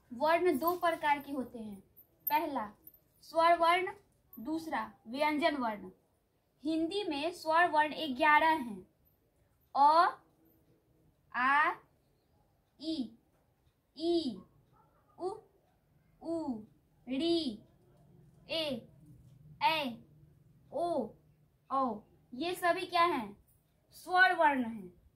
वर्ण दो प्रकार के होते हैं। पहला स्वर वर्ण, दूसरा व्यंजन वर्ण। हिंदी में स्वर वर्ण 11 हैं। अ, आ, ई, उ, ऋ, ए, ऐ, ओ, औ। ये सभी क्या हैं? स्वर वर्ण हैं।